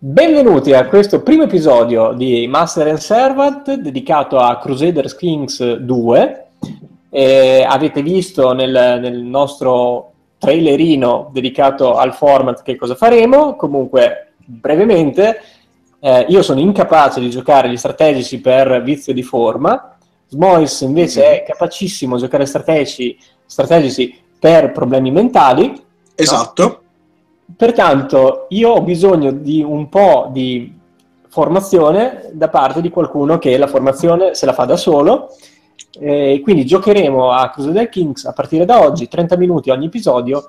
Benvenuti a questo primo episodio di Master and Servant dedicato a Crusader Kings 2. Avete visto nel nostro trailerino dedicato al format che cosa faremo. Comunque, brevemente, io sono incapace di giocare gli strategici per vizio di forma. Smois invece è capacissimo a giocare strategici per problemi mentali. Esatto. No? Pertanto io ho bisogno di un po' di formazione da parte di qualcuno che la formazione se la fa da solo, quindi giocheremo a Crusader Kings a partire da oggi, 30 minuti ogni episodio,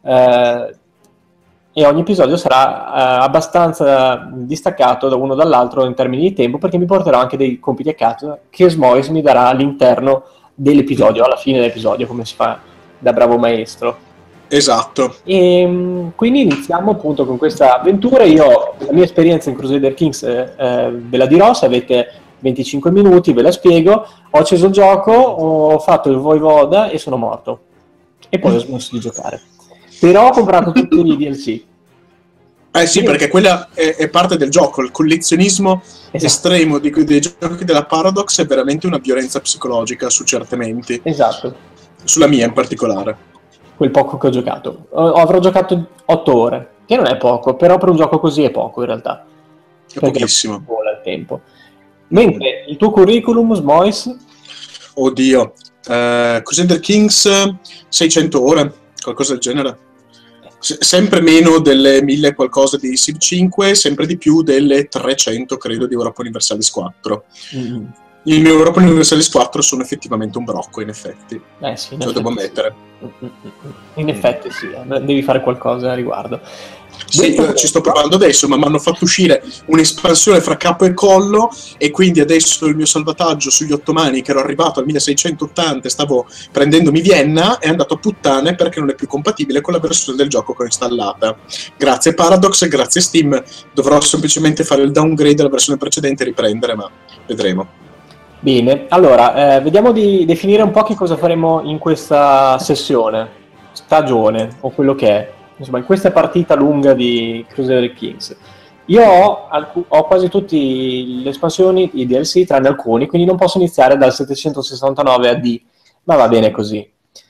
e ogni episodio sarà abbastanza distaccato da uno dall'altro in termini di tempo, perché mi porterò anche dei compiti a casa che Smois mi darà all'interno dell'episodio, alla fine dell'episodio, come si fa da bravo maestro. Esatto. E quindi iniziamo appunto con questa avventura. Io la mia esperienza in Crusader Kings ve la dirò, se avete 25 minuti ve la spiego. Ho acceso il gioco, ho fatto il voivoda e sono morto, e poi ho smesso di giocare, però ho comprato tutti i DLC. Sì, perché quella è parte del gioco, il collezionismo estremo dei giochi della Paradox è veramente una violenza psicologica su certe menti. Esatto. Sulla mia in particolare. Quel poco che ho giocato. Avrò giocato 8 ore, che non è poco, però per un gioco così è poco in realtà. È pochissimo. Vola il tempo. Mentre il tuo curriculum, Smois? Oddio. Crusader Kings 600 ore, qualcosa del genere. Sempre meno delle 1000 qualcosa di Civ 5, sempre di più delle 300 credo di Europa Universalis 4. Il mio Europa Universalis 4 sono effettivamente un brocco, in effetti. Sì, lo devo ammettere. In effetti sì, devi fare qualcosa a riguardo. Sì, ci sto provando adesso, ma mi hanno fatto uscire un'espansione fra capo e collo, e quindi adesso il mio salvataggio sugli ottomani, che ero arrivato al 1680 e stavo prendendomi Vienna, è andato a puttane perché non è più compatibile con la versione del gioco che ho installata. Grazie Paradox e grazie Steam, dovrò semplicemente fare il downgrade della versione precedente e riprendere, ma vedremo. Bene, allora, vediamo di definire un po' che cosa faremo in questa sessione, stagione, o quello che è. Insomma, in questa partita lunga di Crusader Kings. Io ho quasi tutte le espansioni, i DLC, tranne alcuni, quindi non posso iniziare dal 769 AD, ma va bene così.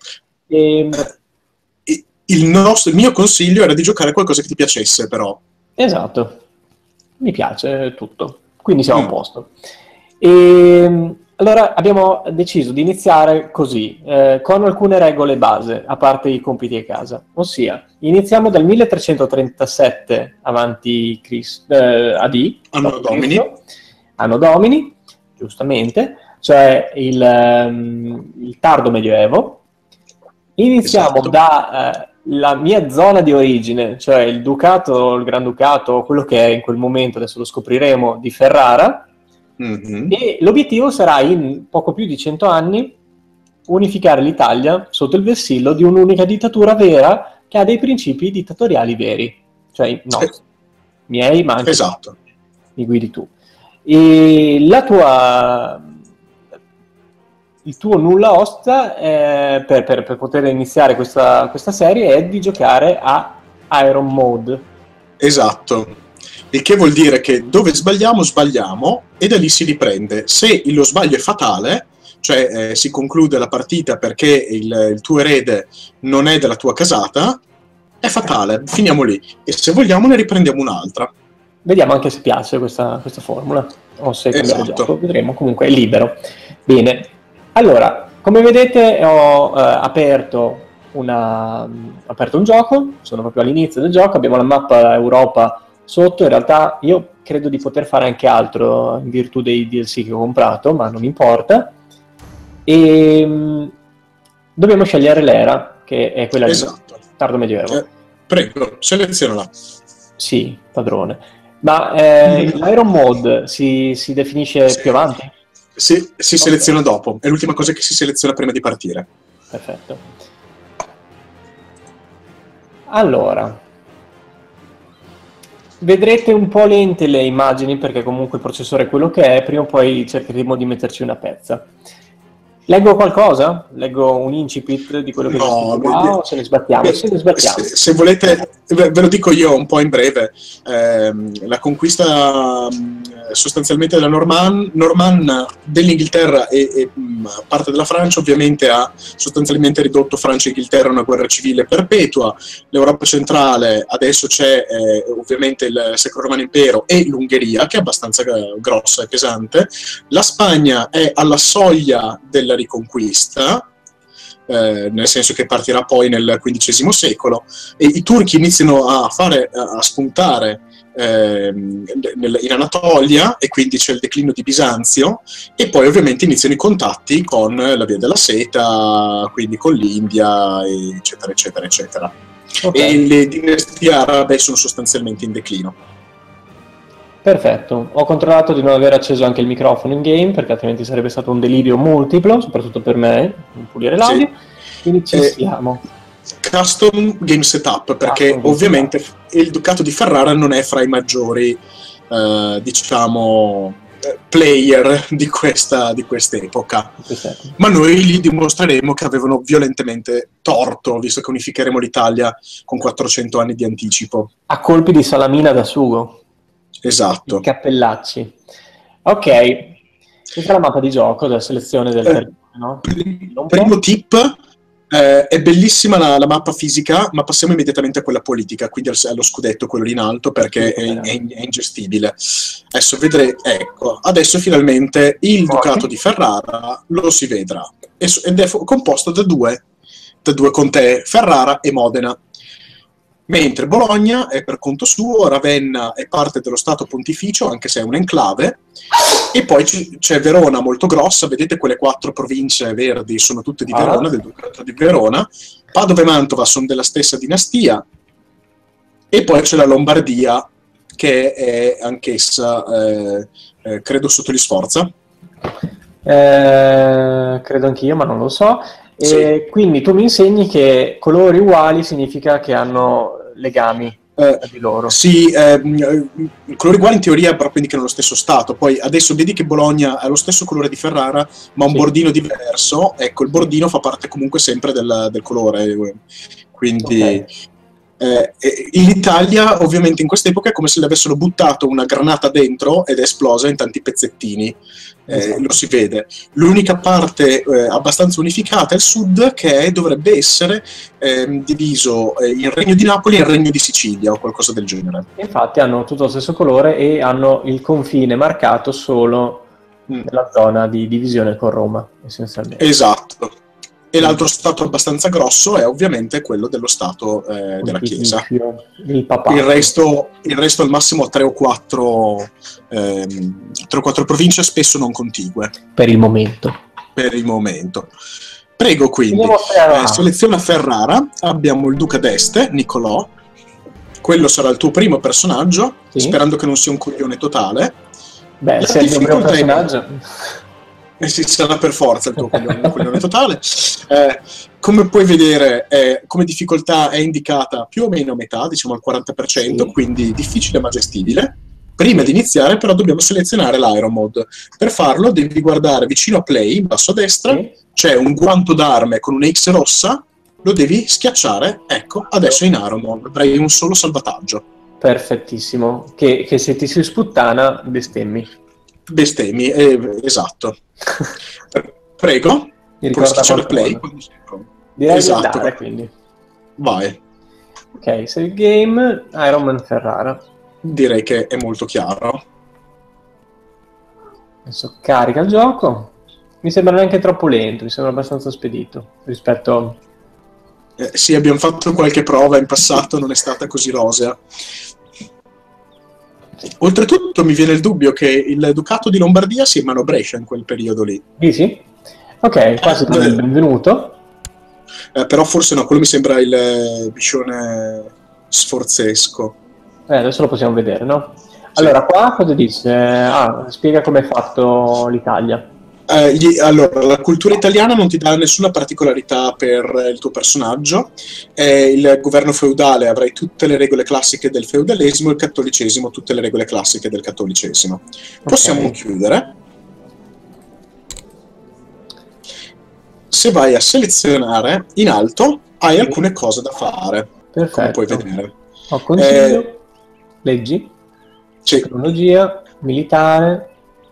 Il mio consiglio era di giocare qualcosa che ti piacesse, però. Esatto, mi piace tutto, quindi siamo a posto. Allora abbiamo deciso di iniziare così, con alcune regole base, a parte i compiti a casa, ossia iniziamo dal 1337 avanti AD, Anno Domini, giustamente, cioè il tardo medioevo. Iniziamo dalla mia zona di origine, cioè il ducato, il granducato, quello che è in quel momento, adesso lo scopriremo, di Ferrara. E l'obiettivo sarà in poco più di 100 anni unificare l'Italia sotto il vessillo di un'unica dittatura vera che ha dei principi dittatoriali veri, cioè miei, ma anche mi guidi tu. E il tuo nulla osta per poter iniziare questa serie è di giocare a Iron Mode. Esatto. Il che vuol dire che dove sbagliamo e da lì si riprende. Se lo sbaglio è fatale, cioè si conclude la partita perché il tuo erede non è della tua casata, è fatale, finiamo lì. E se vogliamo ne riprendiamo un'altra. Vediamo anche se piace questa formula, o se cambiare gioco, vedremo, comunque è libero. Bene, allora, come vedete ho aperto un gioco, sono proprio all'inizio del gioco, abbiamo la mappa Europa sotto. In realtà io credo di poter fare anche altro in virtù dei DLC che ho comprato, ma non importa. E dobbiamo scegliere l'era, che è quella di tardo medioevo. Prego, selezionala. Sì, padrone. Ma l'Iron Mode si definisce più avanti? Sì, si seleziona dopo. È l'ultima cosa che si seleziona prima di partire. Perfetto. Allora, vedrete un po' lente le immagini perché comunque il processore è quello che è, prima o poi cercheremo di metterci una pezza. Leggo qualcosa? Leggo un incipit di quello che No, o se ne sbattiamo? Se ne sbattiamo. se volete, ve lo dico io un po' in breve. La conquista sostanzialmente della normanna dell'Inghilterra e parte della Francia ovviamente ha sostanzialmente ridotto Francia e Inghilterra a una guerra civile perpetua. L'Europa centrale, adesso c'è ovviamente il Sacro Romano Impero e l'Ungheria, che è abbastanza grossa e pesante. La Spagna è alla soglia della riconquista, nel senso che partirà poi nel XV secolo, e i turchi iniziano a spuntare in Anatolia, e quindi c'è il declino di Bisanzio, e poi ovviamente iniziano i contatti con la Via della Seta, quindi con l'India, eccetera eccetera eccetera. Okay. E le dinastie arabe sono sostanzialmente in declino. Perfetto, ho controllato di non aver acceso anche il microfono in game, perché altrimenti sarebbe stato un delirio multiplo, soprattutto per me, pulire l'audio, sì. Quindi ci siamo. Custom game setup, perché ovviamente il Ducato di Ferrara non è fra i maggiori, diciamo, player di quest'epoca. Ma noi gli dimostreremo che avevano violentemente torto, visto che unificheremo l'Italia con 400 anni di anticipo. A colpi di salamina da sugo. Esatto. I cappellacci. Ok, questa è la mappa di gioco della selezione del territorio, no? Primo tip, è bellissima la mappa fisica, ma passiamo immediatamente a quella politica, quindi allo scudetto, quello lì in alto, perché è ingestibile. Adesso ecco, adesso finalmente il Ducato di Ferrara lo si vedrà, ed è composto da due contee, Ferrara e Modena. Mentre Bologna è per conto suo, Ravenna è parte dello Stato Pontificio, anche se è un enclave, e poi c'è Verona molto grossa, vedete quelle 4 province verdi sono tutte di Verona, del Ducato di Verona, Padova e Mantova sono della stessa dinastia, e poi c'è la Lombardia, che è anch'essa, credo, sotto gli Sforza. Credo anch'io, ma non lo so. E quindi tu mi insegni che colori uguali significa che hanno legami di loro. Sì, colori uguali in teoria proprio indicano lo stesso stato. Poi adesso vedi che Bologna ha lo stesso colore di Ferrara, ma un bordino diverso. Ecco, il bordino fa parte comunque sempre del colore. Quindi in Italia, ovviamente, in quest'epoca è come se le avessero buttato una granata dentro ed è esplosa in tanti pezzettini. Lo si vede. L'unica parte abbastanza unificata è il sud, che dovrebbe essere diviso in Regno di Napoli e in Regno di Sicilia o qualcosa del genere. Infatti hanno tutto lo stesso colore e hanno il confine marcato solo nella zona di divisione con Roma, essenzialmente. Esatto. E l'altro stato abbastanza grosso è ovviamente quello dello stato della Chiesa. Il papato. Il resto al massimo 3 o 4 province, spesso non contigue. Per il momento. Prego, quindi. Seleziona Ferrara. Abbiamo il Duca d'Este, Niccolò. Quello sarà il tuo primo personaggio, sperando che non sia un coglione totale. Beh, se è il mio primo personaggio... Sì, sarà per forza il tuo coglione totale. Come puoi vedere, come difficoltà è indicata più o meno a metà, diciamo al 40%, quindi difficile ma gestibile. Prima di iniziare però dobbiamo selezionare l'Iron Mode. Per farlo devi guardare vicino a Play, in basso a destra, c'è un guanto d'arme con una X rossa, lo devi schiacciare, ecco, adesso è in Iron Mode, avrai un solo salvataggio. Perfettissimo, che se ti si sputtana bestemmi. Esatto. Prego, puoi schiacciare Play. Direi di andare, quindi. Vai. Ok, save game, Iron Man Ferrara. Direi che è molto chiaro. Adesso carica il gioco. Mi sembra neanche troppo lento, mi sembra abbastanza spedito rispetto... sì, abbiamo fatto qualche prova in passato, non è stata così rosea. Oltretutto mi viene il dubbio che il Ducato di Lombardia sia in mano a Brescia in quel periodo lì. Sì? Ok, quasi il benvenuto. Però forse no, quello mi sembra il biscione sforzesco. Adesso lo possiamo vedere, no? Allora, qua cosa dice? Spiega come è fatto l'Italia. Allora, la cultura italiana non ti dà nessuna particolarità per il tuo personaggio. Il governo feudale, avrai tutte le regole classiche del feudalesimo, il cattolicesimo tutte le regole classiche del cattolicesimo. Possiamo chiudere. se vai a selezionare in alto hai alcune cose da fare. Perfetto. Come puoi vedere. Ho consiglio, leggi, Sì. tecnologia, militare,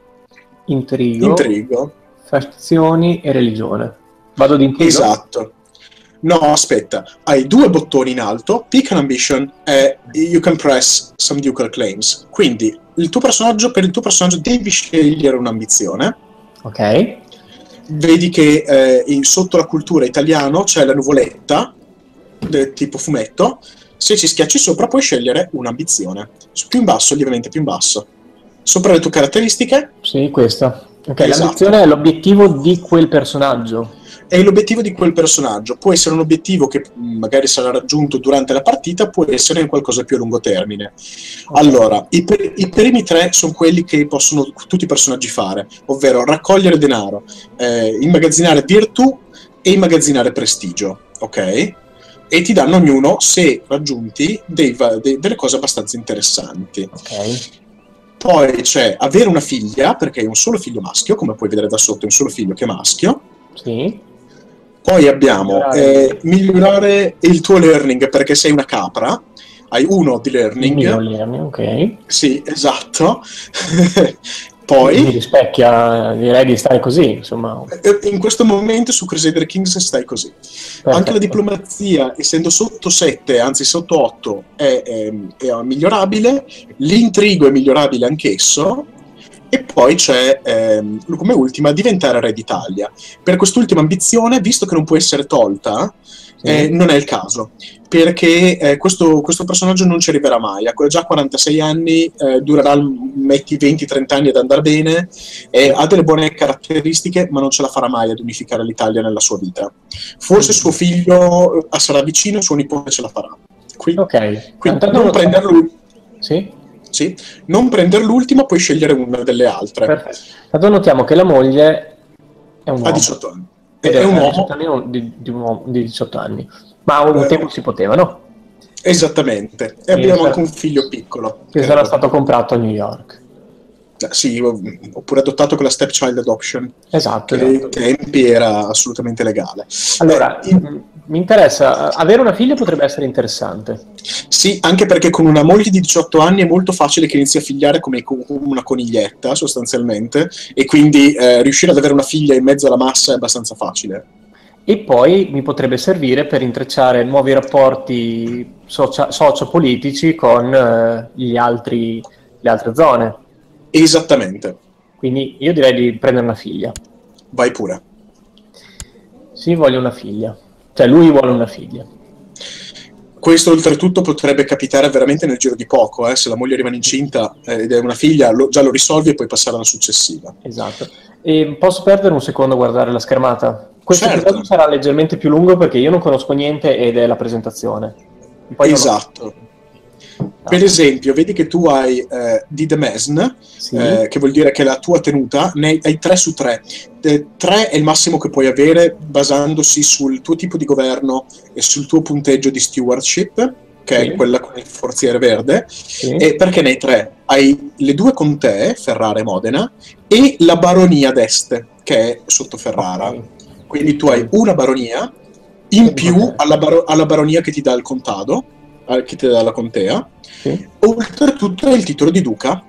intrigo, fazioni e religione. Vado di intrigo? Esatto. No, aspetta, hai 2 bottoni in alto, Pick an Ambition e You can press some ducal claims. Quindi per il tuo personaggio devi scegliere un'ambizione. Ok. Vedi che sotto la cultura italiano c'è la nuvoletta, tipo fumetto. Se ci schiacci sopra puoi scegliere un'ambizione. Più in basso, lievemente più in basso. Sopra le tue caratteristiche? Sì, questa. Ok, Esatto. l'ambizione è l'obiettivo di quel personaggio. È l'obiettivo di quel personaggio. Può essere un obiettivo che magari sarà raggiunto durante la partita, può essere in qualcosa più a lungo termine. Okay. Allora, i primi 3 sono quelli che possono tutti i personaggi fare, ovvero raccogliere denaro, immagazzinare virtù e immagazzinare prestigio, ok? E ti danno ognuno, se raggiunti, delle cose abbastanza interessanti. Ok. Poi c'è avere una figlia, perché hai un solo figlio maschio, come puoi vedere da sotto, è un solo figlio che è maschio. Sì. Poi abbiamo migliorare il tuo learning, perché sei una capra, hai 1 di learning. Il mio learning, ok. Sì, esatto. Poi mi rispecchia, direi di stare così, insomma. In questo momento su Crusader Kings stai così. Perfetto. Anche la diplomazia, essendo sotto 7, anzi sotto 8, è migliorabile, l'intrigo è migliorabile anch'esso, e poi c'è, come ultima, diventare re d'Italia. Per quest'ultima ambizione, visto che non può essere tolta, non è il caso, perché questo personaggio non ci arriverà mai. Ha già 46 anni, durerà metti 20-30 anni ad andare bene, ha delle buone caratteristiche, ma non ce la farà mai ad unificare l'Italia nella sua vita. Forse suo figlio sarà vicino, suo nipote ce la farà. Quindi non prenderlo. Sì, non prendere l'ultima, puoi scegliere una delle altre. Perfetto. Tanto notiamo che la moglie è un uomo. Ha 18 anni. È un uomo di 18 anni. Ma un tempo si poteva, no? Esattamente. E abbiamo anche un figlio piccolo. Che sarà stato comprato a New York. Sì, oppure adottato con la stepchild adoption. Esatto. Che ai tempi era assolutamente legale. Allora, mi interessa, avere una figlia potrebbe essere interessante. Sì, anche perché con una moglie di 18 anni è molto facile che inizi a figliare come una coniglietta, sostanzialmente, e quindi riuscire ad avere una figlia in mezzo alla massa è abbastanza facile. E poi mi potrebbe servire per intrecciare nuovi rapporti sociopolitici con le altre zone. Esattamente. Quindi io direi di prendere una figlia. Vai pure. Sì, voglio una figlia. Cioè, lui vuole una figlia. Questo oltretutto potrebbe capitare veramente nel giro di poco, se la moglie rimane incinta ed è una figlia, già lo risolvi e puoi passare alla successiva. Esatto. E posso perdere un secondo a guardare la schermata? Questo episodio sarà leggermente più lungo perché io non conosco niente ed è la presentazione. Poi esatto. Per esempio, vedi che tu hai di Demesne, sì. Che vuol dire che la tua tenuta, ne hai 3 su 3. 3 è il massimo che puoi avere basandosi sul tuo tipo di governo e sul tuo punteggio di stewardship, che è quella con il forziere verde. E perché ne hai 3? Hai le 2 contee, Ferrara e Modena, e la baronia d'Este, che è sotto Ferrara. Okay. Quindi tu hai una baronia, in più alla baronia che ti dà il contado, che ti dà la contea. Oltretutto hai il titolo di duca,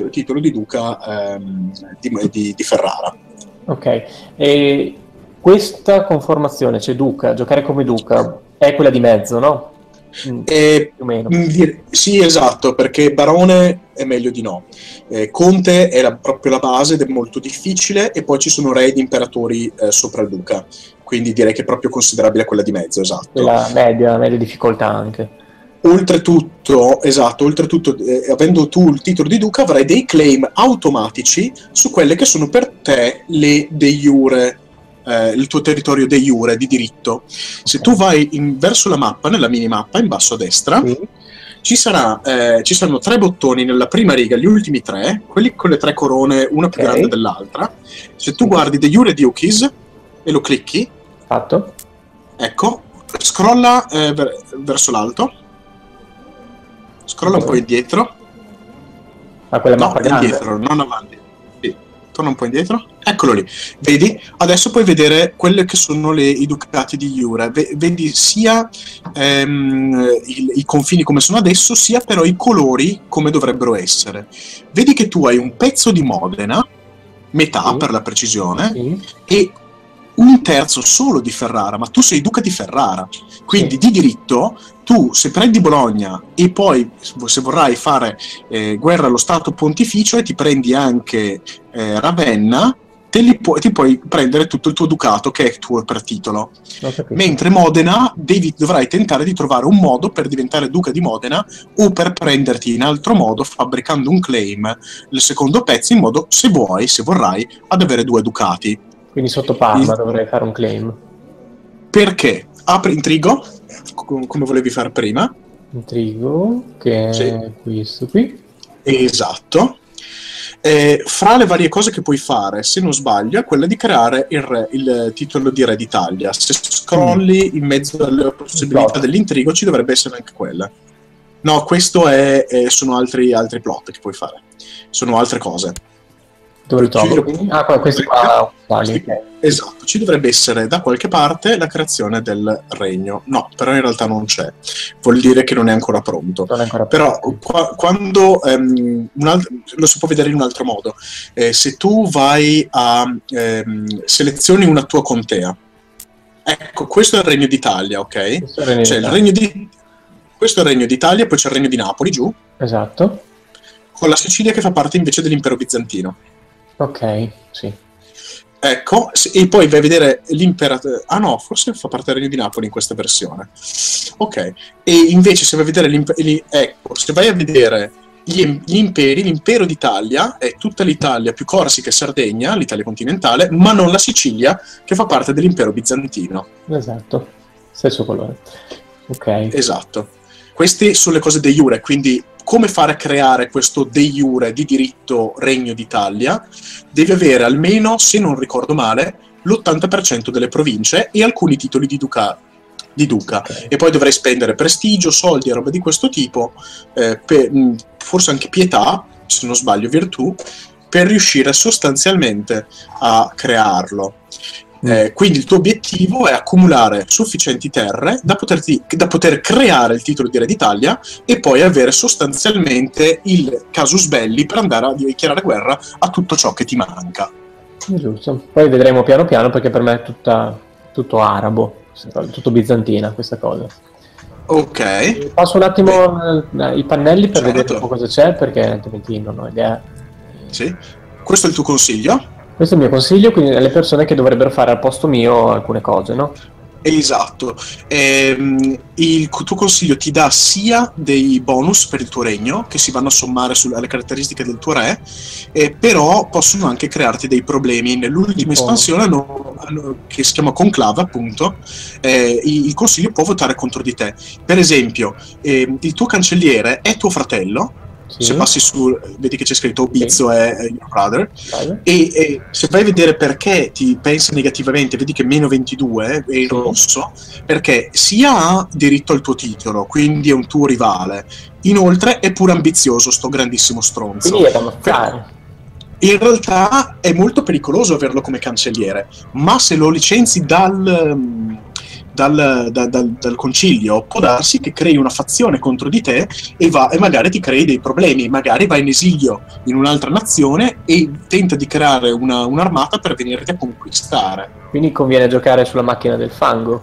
di Ferrara. Ok, e questa conformazione, cioè duca, giocare come duca, è quella di mezzo, no? Più o meno. Sì, esatto, perché barone è meglio di no. Conte è proprio la base ed è molto difficile, e poi ci sono re ed imperatori sopra il duca, quindi direi che è proprio considerabile quella di mezzo, esatto. La media difficoltà anche. Oltretutto, avendo tu il titolo di duca, avrai dei claim automatici su quelle che sono per te le de jure, il tuo territorio de jure, di diritto. Se tu vai verso la mappa, nella minimappa, in basso a destra, ci saranno 3 bottoni nella prima riga, gli ultimi 3, quelli con le 3 corone, una più grande dell'altra. Se tu guardi de jure duchies e lo clicchi, fatto. Ecco, scrolla verso l'alto. Scrolla un po' indietro. A quella mappa grande? Indietro, non avanti. Sì. torna un po' indietro. Eccolo lì. Vedi? Adesso puoi vedere quelle che sono i ducati di Iure. Vedi sia i confini come sono adesso, sia però i colori come dovrebbero essere. Vedi che tu hai un pezzo di Modena, metà per la precisione, e un terzo solo di Ferrara, ma tu sei duca di Ferrara, quindi di diritto tu, se prendi Bologna e poi se vorrai fare guerra allo Stato Pontificio e ti prendi anche Ravenna, ti puoi prendere tutto il tuo ducato che è tuo per titolo. Mentre Modena dovrai tentare di trovare un modo per diventare duca di Modena o per prenderti in altro modo fabbricando un claim il secondo pezzo, in modo, se vorrai, ad avere 2 ducati. Quindi sotto Parma dovrei fare un claim. Perché? Apri intrigo, come volevi fare prima. Intrigo, che è questo qui. Esatto. Fra le varie cose che puoi fare, se non sbaglio, è quella di creare il titolo di Re d'Italia. Se scrolli in mezzo alle possibilità dell'intrigo ci dovrebbe essere anche quella. No, questo sono altri plot che puoi fare. Sono altre cose. Dove lo trovo? Questi qua. Esatto, ci dovrebbe essere da qualche parte la creazione del regno. No, però in realtà non c'è. Vuol dire che non è ancora pronto. Però quando lo si può vedere in un altro modo. Se tu vai a selezioni una tua contea. Ecco, questo è il Regno d'Italia, ok? Questo è il Regno d'Italia, poi c'è il Regno di Napoli giù. Esatto. Con la Sicilia che fa parte invece dell'impero bizantino. Ok, sì. Ecco, e poi vai a vedere l'imperatore. Ah no, forse fa parte del Regno di Napoli in questa versione. Ok. E invece se vai a vedere se vai a vedere gli imperi, l'impero d'Italia è tutta l'Italia più Corsica e Sardegna, l'Italia continentale, ma non la Sicilia, che fa parte dell'impero bizantino. Esatto, stesso colore. Ok. Esatto. Queste sono le cose de iure, quindi come fare a creare questo de iure di diritto Regno d'Italia? Devi avere almeno, se non ricordo male, l'80% delle province e alcuni titoli di duca. Okay. E poi dovrai spendere prestigio, soldi e roba di questo tipo, forse anche pietà, se non sbaglio virtù, per riuscire sostanzialmente a crearlo. Quindi il tuo obiettivo è accumulare sufficienti terre da poter creare il titolo di Re d'Italia e poi avere sostanzialmente il casus belli per andare a dichiarare guerra a tutto ciò che ti manca. Giusto. Poi vedremo piano piano, perché per me è tutto arabo, tutto bizantina questa cosa. Ok. Passo un attimo i pannelli per vedere un po' cosa c'è, perché altrimenti non ho idea. Sì. Questo è il tuo consiglio? Questo è il mio consiglio, quindi alle persone che dovrebbero fare al posto mio alcune cose, no? Esatto. Il tuo consiglio ti dà sia dei bonus per il tuo regno, che si vanno a sommare alle caratteristiche del tuo re, però possono anche crearti dei problemi. Nell'ultima espansione, che si chiama Conclave, appunto, il consiglio può votare contro di te. Per esempio, il tuo cancelliere è tuo fratello. Sì. Se passi su, vedi che c'è scritto Obizio è your brother, e se vai a vedere perché ti pensa negativamente, vedi che meno 22 è il rosso, perché sia ha diritto al tuo titolo, quindi è un tuo rivale, inoltre è pure ambizioso, sto grandissimo stronzo. Quindi è da ammazzare. In realtà è molto pericoloso averlo come cancelliere, ma se lo licenzi dal concilio, può darsi che crei una fazione contro di te e magari ti crei dei problemi, magari vai in esilio in un'altra nazione e tenta di creare un'armata per venirti a conquistare. Quindi conviene giocare sulla macchina del fango?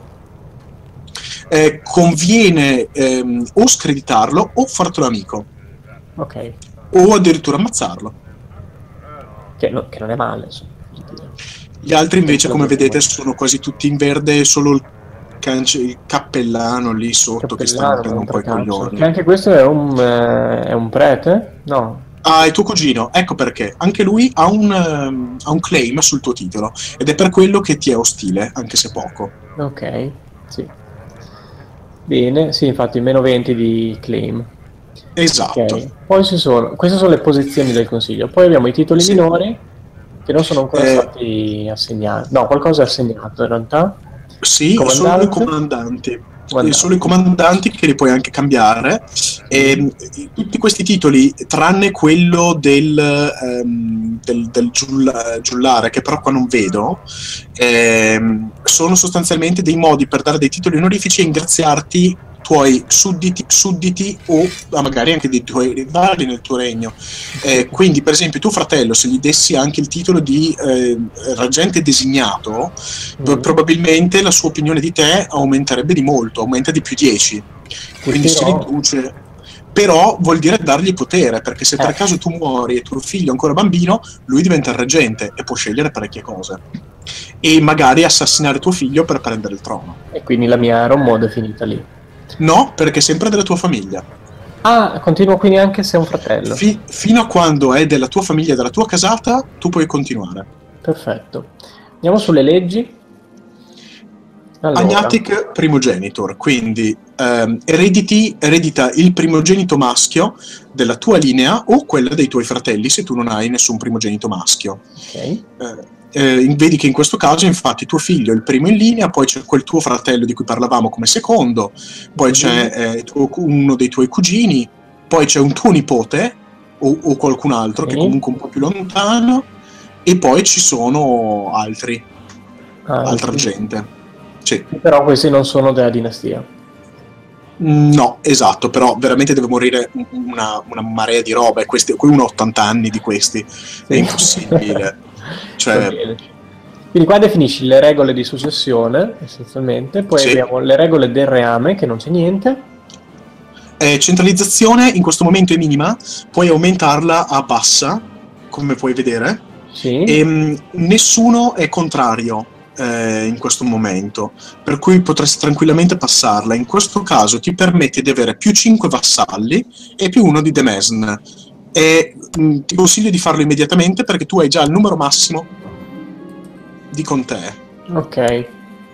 Conviene o screditarlo o fartelo amico. Ok. O addirittura ammazzarlo. Che non è male, insomma. Gli altri invece, come vedete, sono quasi tutti in verde, solo il cappellano lì sotto che sta rompendo un po' i coglioni. Che anche questo è un prete? No. Ah, è tuo cugino, ecco perché. Anche lui ha un claim sul tuo titolo ed è per quello che ti è ostile, anche se poco. Ok, sì. Bene, sì, infatti meno 20 di claim. Esatto. Okay. Poi queste sono le posizioni del consiglio. Poi abbiamo i titoli minori che non sono ancora stati assegnati. No, qualcosa è assegnato in realtà. Sì, solo i comandanti. Solo i comandanti che li puoi anche cambiare. E tutti questi titoli, tranne quello del giullare, che però qua non vedo, sono sostanzialmente dei modi per dare dei titoli onorifici e ingraziarti tuoi sudditi o magari anche dei tuoi rivali nel tuo regno. Quindi, per esempio, tuo fratello, se gli dessi anche il titolo di reggente designato, probabilmente la sua opinione di te aumenterebbe di molto, aumenta di più 10. Quindi si riduce. Però vuol dire dargli potere, perché se per caso tu muori e tuo figlio è ancora bambino, lui diventa il reggente e può scegliere parecchie cose. E magari assassinare tuo figlio per prendere il trono. E quindi la mia Iron Mode è finita lì. No, perché è sempre della tua famiglia. Ah, continuo quindi anche se è un fratello. Fino a quando è della tua famiglia, della tua casata, tu puoi continuare. Perfetto. Andiamo sulle leggi. Allora. Agnatic primogenitor, quindi eredita il primogenito maschio della tua linea o quella dei tuoi fratelli se tu non hai nessun primogenito maschio. Ok. Vedi che in questo caso infatti tuo figlio è il primo in linea, poi c'è quel tuo fratello di cui parlavamo come secondo, poi c'è uno dei tuoi cugini, poi c'è un tuo nipote o qualcun altro che è comunque un po' più lontano, e poi ci sono altra gente. Sì. Però questi non sono della dinastia. No, esatto, però veramente deve morire una marea di roba, e qui uno ha 80 anni di questi, è impossibile. Cioè... Quindi qua definisci le regole di successione, essenzialmente, poi abbiamo le regole del reame, che non c'è niente. Centralizzazione in questo momento è minima, puoi aumentarla a bassa, come puoi vedere, e nessuno è contrario in questo momento, per cui potresti tranquillamente passarla. In questo caso ti permette di avere più 5 vassalli e più 1 di demesne. E ti consiglio di farlo immediatamente perché tu hai già il numero massimo di contee. Ok.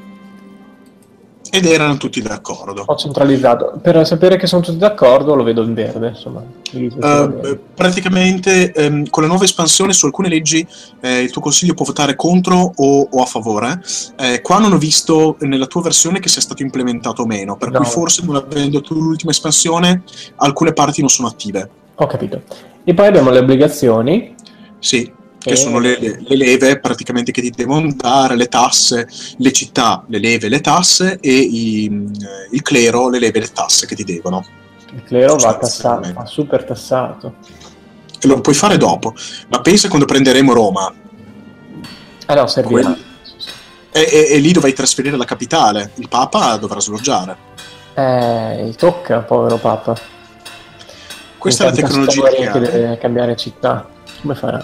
Ed erano tutti d'accordo. Ho centralizzato. Per sapere che sono tutti d'accordo lo vedo in verde, insomma. Praticamente con la nuova espansione su alcune leggi il tuo consiglio può votare contro o a favore. Qua non ho visto nella tua versione che sia stato implementato o meno, per cui forse non avendo tu l'ultima espansione alcune parti non sono attive. Ho capito. E poi abbiamo le obbligazioni. Sì, che sono le leve praticamente che ti devono dare, le tasse, le città, le leve, le tasse, e il clero, le leve e le tasse che ti devono. Il clero va tassato, va super tassato. E lo puoi fare dopo, ma pensa quando prenderemo Roma. No, servirà. E lì dovrai trasferire la capitale, il Papa dovrà sloggiare. Gli tocca, povero Papa. Questa è la tecnologia che deve cambiare città. Come farà?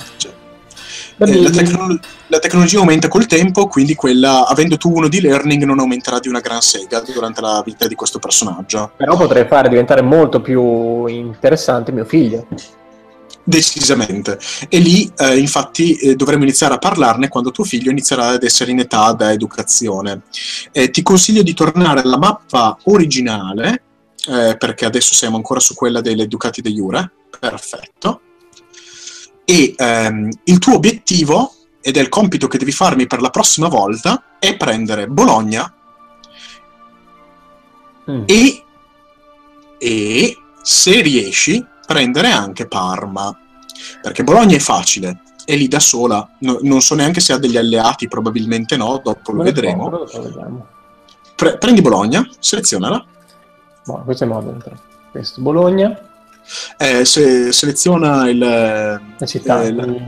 La tecnologia aumenta col tempo, quindi quella, avendo tu uno di learning, non aumenterà di una gran sega durante la vita di questo personaggio. Però potrei fare diventare molto più interessante mio figlio. Decisamente. E lì, infatti, dovremo iniziare a parlarne quando tuo figlio inizierà ad essere in età da educazione. Ti consiglio di tornare alla mappa originale, perché adesso siamo ancora su quella delle Ducati de Jure. Perfetto. E il tuo obiettivo, ed è il compito che devi farmi per la prossima volta, è prendere Bologna e se riesci prendere anche Parma, perché Bologna è facile, è lì da sola, non so neanche se ha degli alleati, probabilmente no, dopo lo vedremo. Prendi Bologna, selezionala. No, questo è Modena, questo Bologna. Seleziona la città,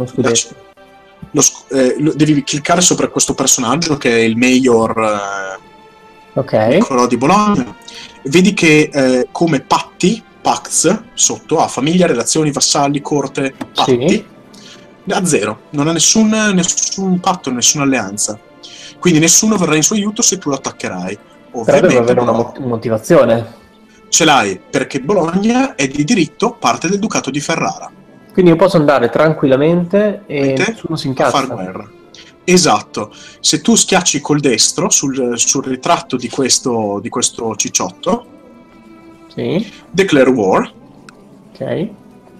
devi cliccare sopra questo personaggio che è il mayor Niccolò di Bologna. Vedi che come Pacts sotto ha famiglia, relazioni, vassalli, corte, patti, a 0, non ha nessun patto, nessuna alleanza, quindi nessuno verrà in suo aiuto se tu lo attaccherai. Ovviamente però deve avere una motivazione. Ce l'hai, perché Bologna è di diritto parte del Ducato di Ferrara. Quindi io posso andare tranquillamente e nessuno si incazza. A far guerra. Esatto. Se tu schiacci col destro sul ritratto di questo cicciotto, declare war. Ok.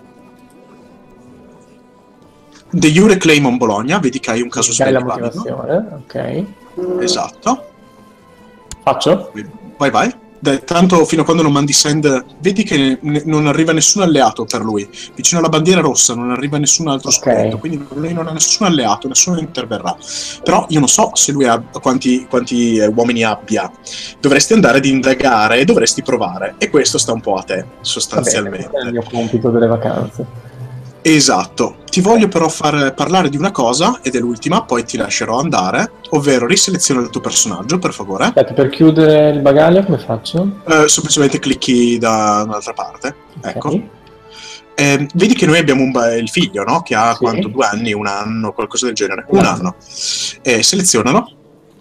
De jure claim on Bologna, vedi che hai un caso la motivazione, ok. Esatto. Faccio? Vai. Tanto fino a quando non mandi send, vedi che non arriva nessun alleato per lui. Vicino alla bandiera rossa non arriva nessun altro scudetto, quindi lui non ha nessun alleato, nessuno interverrà. Però io non so se lui ha quanti uomini abbia. Dovresti andare ad indagare e dovresti provare. E questo sta un po' a te, sostanzialmente. È il mio compito delle vacanze. Esatto. Ti voglio però far parlare di una cosa, ed è l'ultima, poi ti lascerò andare, ovvero riseleziona il tuo personaggio, per favore. Aspetta, per chiudere il bagaglio come faccio? Semplicemente clicchi da un'altra parte. Okay. Ecco. Vedi che noi abbiamo il figlio, no? Che ha quanto? 2 anni, 1 anno, qualcosa del genere. 1 anno. Selezionalo.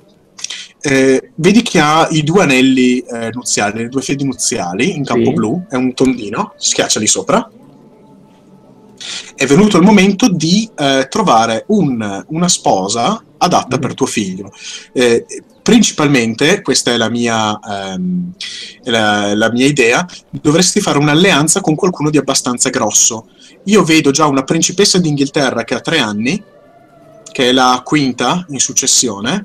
Vedi che ha i 2 anelli nuziali, le 2 fedi nuziali in campo blu, è un tondino, schiacciali sopra. È venuto il momento di trovare una sposa adatta per tuo figlio. Principalmente, questa è la mia idea, dovresti fare un'alleanza con qualcuno di abbastanza grosso. Io vedo già una principessa d'Inghilterra che ha 3 anni, che è la quinta in successione.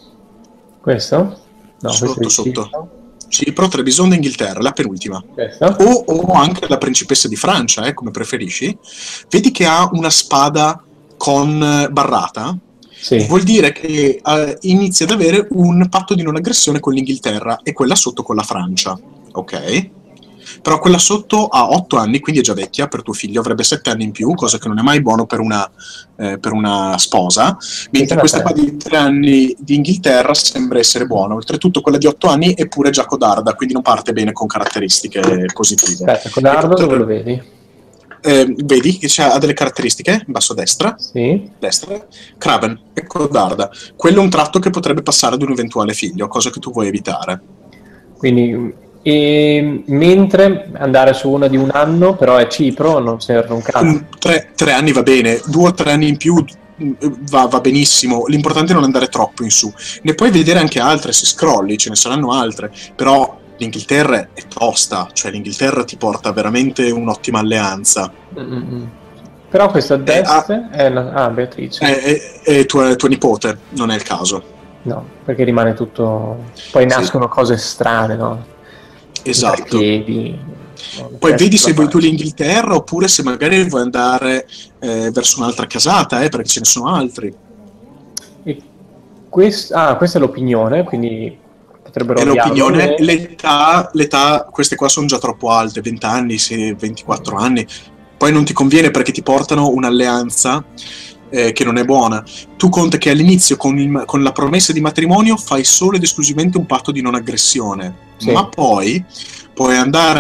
Questo? No, sotto. Sì, però Trebison d'Inghilterra, la penultima. Questa? O anche la principessa di Francia, come preferisci. Vedi che ha una spada con barrata. Sì. Vuol dire che inizia ad avere un patto di non aggressione con l'Inghilterra e quella sotto con la Francia. Ok? Però quella sotto ha 8 anni, quindi è già vecchia. Per tuo figlio avrebbe 7 anni in più, cosa che non è mai buono per una sposa, mentre questa qua di 3 anni di Inghilterra sembra essere buona. Oltretutto quella di 8 anni è pure già codarda, quindi non parte bene con caratteristiche positive. Aspetta, codardo dove lo vedi? Vedi che ha delle caratteristiche in basso a destra. Sì. Destra. Craven è codarda. Quello è un tratto che potrebbe passare ad un eventuale figlio, cosa che tu vuoi evitare. Quindi mentre andare su una di 1 anno, però è Cipro, non serve un cazzo. 3 anni va bene, 2 o 3 anni in più va benissimo. L'importante è non andare troppo in su. Ne puoi vedere anche altre se scrolli, ce ne saranno altre, però l'Inghilterra è tosta, cioè l'Inghilterra ti porta veramente un'ottima alleanza. Però questa a destra è Beatrice. È tua nipote, non è il caso. No, perché rimane tutto... Poi nascono cose strane, no? Esatto. No, poi vedi se vuoi tu l'Inghilterra oppure se magari vuoi andare verso un'altra casata, perché ce ne sono altri. E questa è l'opinione, quindi potrebbero... È l'opinione, l'età, queste qua sono già troppo alte, 20 anni, 24 anni. Poi non ti conviene perché ti portano un'alleanza che non è buona. Tu conta che all'inizio con la promessa di matrimonio fai solo ed esclusivamente un patto di non aggressione, ma poi puoi andare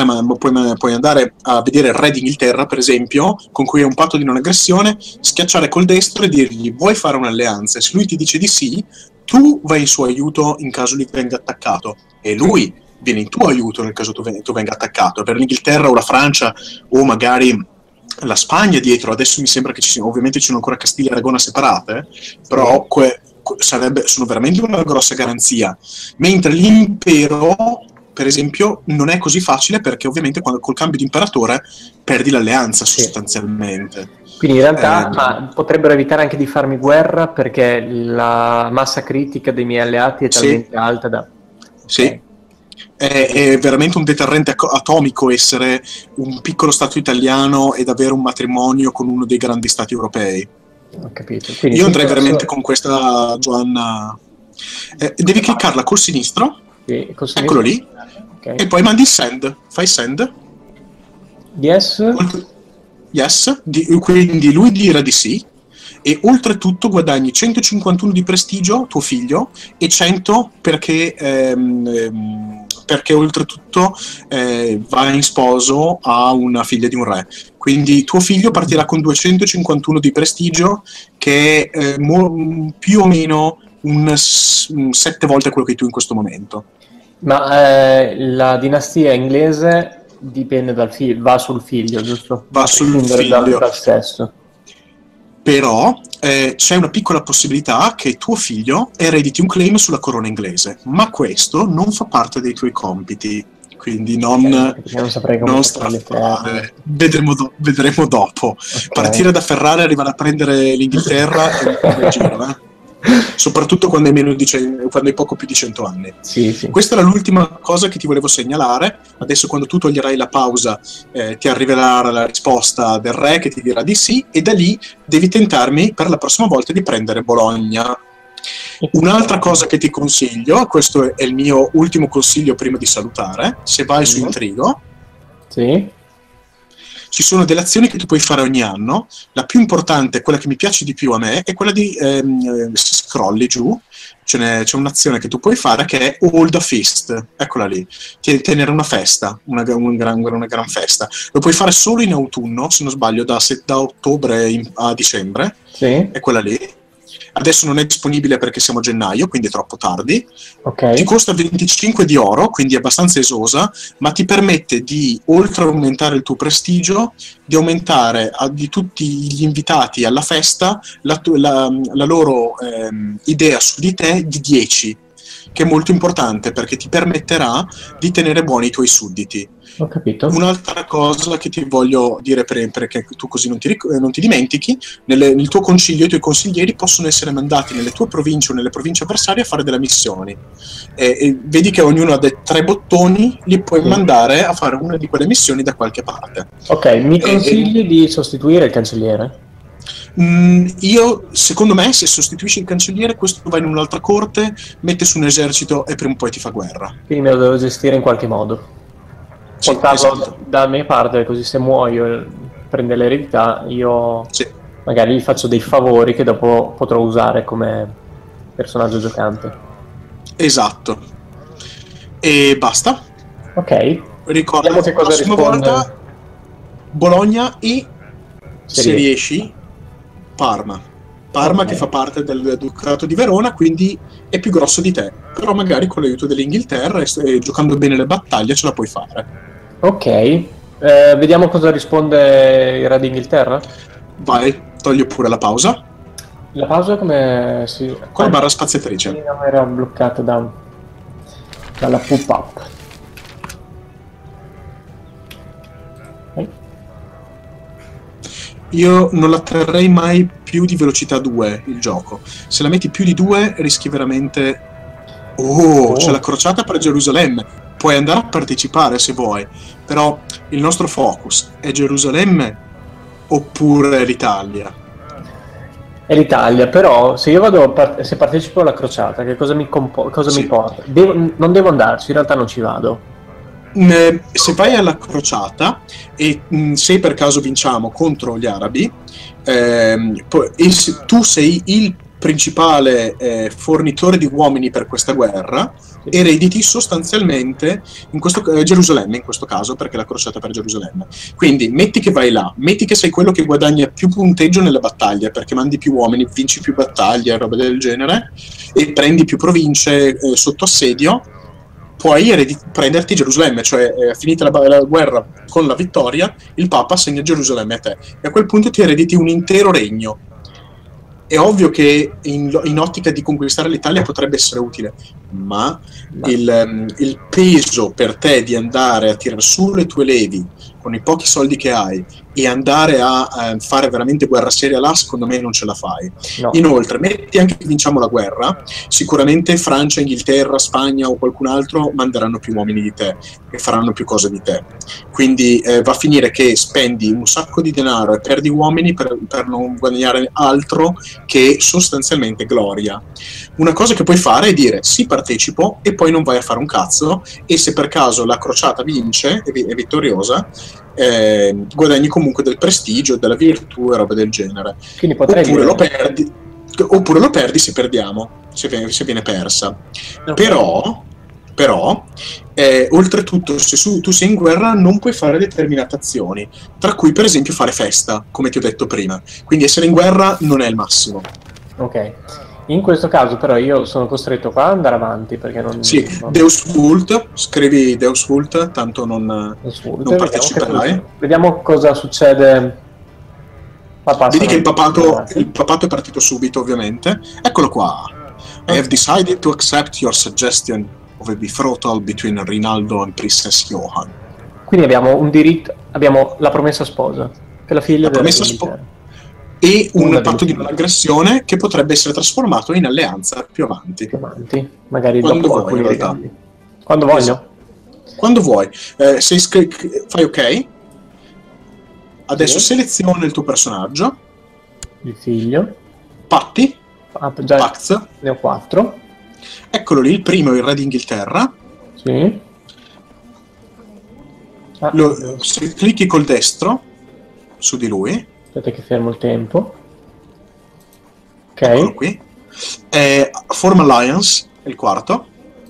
a vedere il re d'Inghilterra, per esempio, con cui hai un patto di non aggressione, schiacciare col destro e dirgli vuoi fare un'alleanza, e se lui ti dice di sì, tu vai in suo aiuto in caso lui venga attaccato e lui viene in tuo aiuto nel caso tu venga attaccato. Per l'Inghilterra o la Francia o magari la Spagna dietro, adesso mi sembra che ovviamente ci sono ancora Castiglia e Aragona separate, però sono veramente una grossa garanzia, mentre l'impero, per esempio, non è così facile perché ovviamente col cambio di imperatore perdi l'alleanza sostanzialmente. Quindi in realtà potrebbero evitare anche di farmi guerra perché la massa critica dei miei alleati è talmente alta da... Sì. È veramente un deterrente atomico essere un piccolo stato italiano ed avere un matrimonio con uno dei grandi stati europei. Ho capito. Quindi io andrei veramente con questa Giovanna. Devi cliccarla col sinistro. Sì, col sinistro. Eccolo lì. Okay. E poi mandi send. Fai send. Yes. Quindi lui dirà di sì. E oltretutto guadagni 151 di prestigio, tuo figlio, e 100 perché oltretutto va in sposo a una figlia di un re. Quindi tuo figlio partirà con 251 di prestigio, che è più o meno 7 volte quello che hai tu in questo momento. Ma la dinastia inglese dipende dal figlio, va sul figlio, giusto? Va sul figlio. Dal sesso. Però c'è una piccola possibilità che tuo figlio erediti un claim sulla corona inglese, ma questo non fa parte dei tuoi compiti, quindi non saprei come straffare. Vedremo dopo. Okay. Partire da Ferrara e arrivare a prendere l'Inghilterra è un giro, soprattutto quando hai poco più di 100 anni. Sì, sì. Questa era l'ultima cosa che ti volevo segnalare. Adesso, quando tu toglierai la pausa, ti arriverà la risposta del re che ti dirà di sì, e da lì devi tentarmi per la prossima volta di prendere Bologna. Un'altra cosa che ti consiglio, questo è il mio ultimo consiglio prima di salutare, se vai su Intrigo, sì, ci sono delle azioni che tu puoi fare ogni anno. La più importante, quella che mi piace di più a me, è quella di scrolli giù, c'è un'azione che tu puoi fare che è Hold a Feast, eccola lì, tenere una festa, una gran festa. Lo puoi fare solo in autunno, se non sbaglio, da ottobre a dicembre, sì. è quella lì. Adesso non è disponibile perché siamo a gennaio, quindi è troppo tardi. Ok. Ti costa 25 di oro, quindi è abbastanza esosa, ma ti permette di, oltre a aumentare il tuo prestigio, di aumentare di tutti gli invitati alla festa la loro idea su di te di 10, che è molto importante perché ti permetterà di tenere buoni i tuoi sudditi. Ho capito. Un'altra cosa che ti voglio dire, perché tu così non ti dimentichi, nel tuo consiglio i tuoi consiglieri possono essere mandati nelle tue province o nelle province avversarie a fare delle missioni. E vedi che ognuno ha 3 bottoni, li puoi mandare a fare una di quelle missioni da qualche parte. Ok, mi consigli di sostituire il cancelliere? Secondo me, se sostituisci il cancelliere, questo va in un'altra corte, mette su un esercito e prima o poi ti fa guerra. Quindi me lo devo gestire in qualche modo. Sì, Portarlo esatto. dalla mia parte, così se muoio prende l'eredità, io magari gli faccio dei favori che dopo potrò usare come personaggio giocante. Esatto. E basta. Ok. Ricorda che la prossima volta Bologna e, se riesci, Parma, che fa parte del Ducato di Verona, quindi è più grosso di te, però magari con l'aiuto dell'Inghilterra e giocando bene le battaglie ce la puoi fare. Ok, vediamo cosa risponde il re d'Inghilterra. Vai, togli pure la pausa. La pausa come si... Con la barra spaziatrice. Era bloccata dalla pop-up. Io non la terrei mai più di velocità 2 il gioco. Se la metti più di 2 rischi veramente... c'è la crociata per Gerusalemme. Puoi andare a partecipare se vuoi, però il nostro focus è Gerusalemme oppure l'Italia? È l'Italia, però se io se partecipo alla crociata, che cosa mi porta? Non devo andarci, in realtà non ci vado. Se vai alla crociata e se per caso vinciamo contro gli arabi, tu sei il principale fornitore di uomini per questa guerra, erediti sostanzialmente Gerusalemme in questo caso, perché la crociata per Gerusalemme. Quindi metti che vai là, metti che sei quello che guadagna più punteggio nelle battaglie perché mandi più uomini, vinci più battaglie, roba del genere, e prendi più province sotto assedio, puoi prenderti Gerusalemme, cioè finita la guerra con la vittoria, il Papa assegna Gerusalemme a te e a quel punto ti erediti un intero regno. È ovvio che in ottica di conquistare l'Italia potrebbe essere utile, ma il peso per te di andare a tirare su le tue levi con i pochi soldi che hai e andare a fare veramente guerra seria là, secondo me non ce la fai. No. Inoltre, metti anche che vinciamo la guerra, sicuramente Francia, Inghilterra, Spagna o qualcun altro manderanno più uomini di te e faranno più cose di te. Quindi va a finire che spendi un sacco di denaro e perdi uomini per non guadagnare altro che sostanzialmente gloria. Una cosa che puoi fare è dire sì, partecipo, e poi non vai a fare un cazzo, e se per caso la crociata vince, è vittoriosa, guadagni comunque del prestigio, della virtù e roba del genere. Oppure lo perdi se perdiamo, se viene persa. Okay. Però oltretutto, se tu sei in guerra non puoi fare determinate azioni, tra cui per esempio fare festa, come ti ho detto prima. Quindi essere in guerra non è il massimo. Ok. In questo caso però io sono costretto qua ad andare avanti perché non... Sì, Deus Vult, scrivi Deus Vult, tanto non parteciperai. Vediamo cosa succede. Vedi che il papato è partito subito, ovviamente. Eccolo qua. I have decided to accept your suggestion of a betrothal between Rinaldo and Princess Johan. Quindi abbiamo un diritto, abbiamo la promessa sposa, che è la figlia della e un Una patto di delle- non aggressione che potrebbe essere trasformato in alleanza più avanti. più avanti, magari Quando dopo vuoi, in alcuni realtà. regali. Quando Esatto. voglio? Quando vuoi. Fai ok. Adesso Sì. seleziona il tuo personaggio. Il figlio. Patti. Ah, già Pax. ne ho 4. Eccolo lì, il primo è il re d'Inghilterra. Sì. Ah, Se clicchi col destro su di lui, aspetta che fermo il tempo. eccolo Ok. qui, Form Alliance, è il quarto.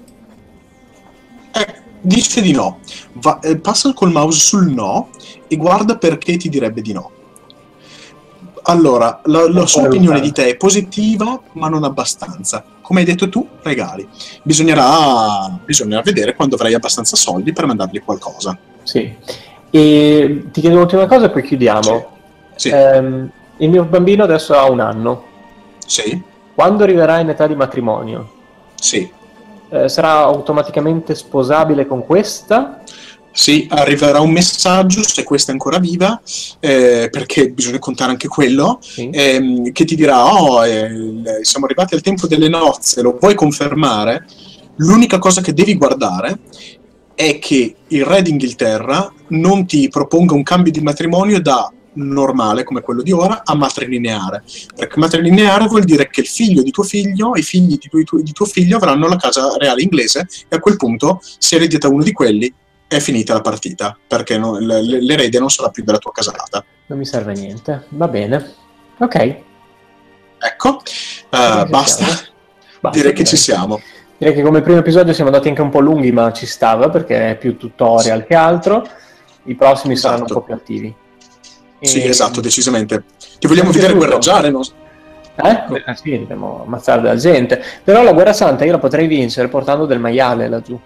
Dice di no. Passa col mouse sul no e guarda perché ti direbbe di no. Allora, la sua opinione di te è positiva, ma non abbastanza. Come hai detto tu, regali. Bisognerà vedere quando avrai abbastanza soldi per mandargli qualcosa. Sì. E ti chiedo un'ultima cosa e poi chiudiamo. Sì. Il mio bambino adesso ha 1 anno. Sì. Quando arriverà in età di matrimonio, Sì. sarà automaticamente sposabile con questa? Sì, arriverà un messaggio, se questa è ancora viva, perché bisogna contare anche quello, Sì. che ti dirà, siamo arrivati al tempo delle nozze, lo vuoi confermare? L'unica cosa che devi guardare è che il re d'Inghilterra non ti proponga un cambio di matrimonio da normale, come quello di ora, a matrilineare. Perché matrilineare vuol dire che il figlio di tuo figlio e i figli di tuo figlio avranno la casa reale inglese e a quel punto, se eredita uno di quelli, è finita la partita, perché l'erede non sarà più della tua casata. Non mi serve a niente. Va bene. Ok. Ecco, Direi basta. Direi che ci siamo. Direi che come primo episodio siamo andati anche un po' lunghi, ma ci stava perché è più tutorial che altro. I prossimi saranno un po' più attivi. Sì, esatto, decisamente. Ti vogliamo vedere guerreggiare, no? Sì, dobbiamo ammazzare della gente. Però la guerra santa io la potrei vincere portando del maiale laggiù.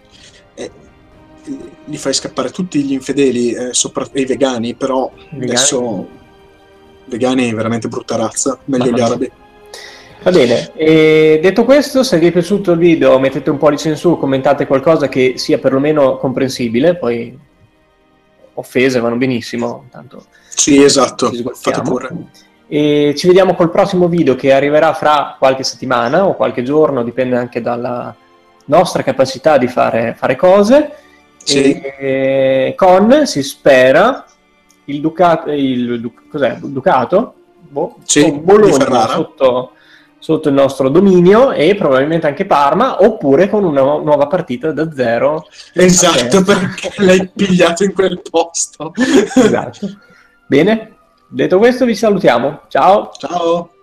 Li fai scappare tutti gli infedeli e i vegani, però adesso vegani è veramente brutta razza, meglio gli arabi. Va bene, e detto questo, se vi è piaciuto il video mettete un pollice in su, commentate qualcosa che sia perlomeno comprensibile, poi offese vanno benissimo, tanto sì, esatto, fate pure. E ci vediamo col prossimo video che arriverà fra qualche settimana o qualche giorno, dipende anche dalla nostra capacità di fare cose. Sì. Con, si spera, il Ducato, cos'è? Ducato? Sì, Bologna sotto il nostro dominio e probabilmente anche Parma, oppure con una nuova partita da zero. Esatto, perché l'hai pigliato in quel posto. Esatto. Bene, detto questo vi salutiamo. Ciao. Ciao.